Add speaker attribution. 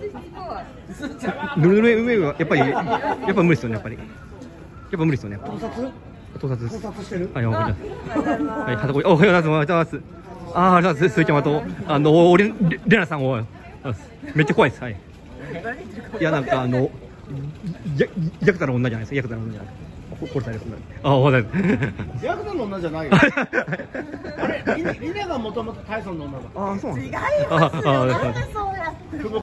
Speaker 1: ぬるぬるはやっぱり無理ですよね、やっぱり無理ですよね。盗撮です。
Speaker 2: してる。
Speaker 1: はい、おはようございます。はい、はたこい、おはようございます。ああ、ありがとうございます。鈴木山と、レナさんを、めっちゃ怖いです。はい。いや、なんか、ヤクザの女じゃないですか、ヤクザの女じゃない。殺される。ああ、殺される。
Speaker 2: ヤクザの女じゃないよ。あれ、リナがもともとタイソンの女だ。
Speaker 1: ああ、そうなんです。
Speaker 3: 違いますよ。なんでそうやって。